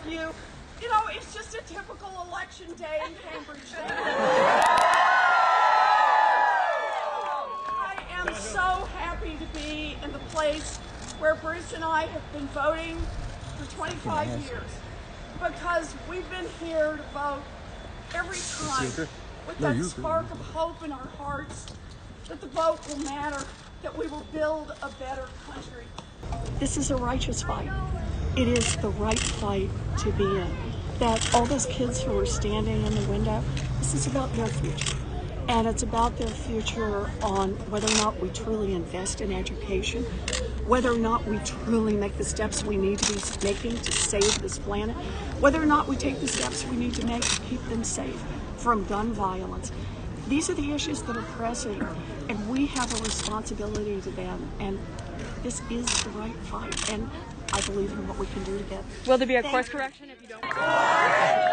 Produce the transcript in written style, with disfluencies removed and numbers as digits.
of you. You know, it's just a typical election day in Cambridge. I am so happy to be in the place where Bruce and I have been voting for 25 years, because we've been here to vote every time with that spark of hope in our hearts that the vote will matter, that we will build a better country. This is a righteous fight. It is the right fight to be in. That all those kids who are standing in the window, this is about their future. And it's about their future on whether or not we truly invest in education, whether or not we truly make the steps we need to be making to save this planet, whether or not we take the steps we need to make to keep them safe from gun violence. These are the issues that are pressing, and we have a responsibility to them. And this is the right fight, and I believe in what we can do together. Will there be a course correction if you don't?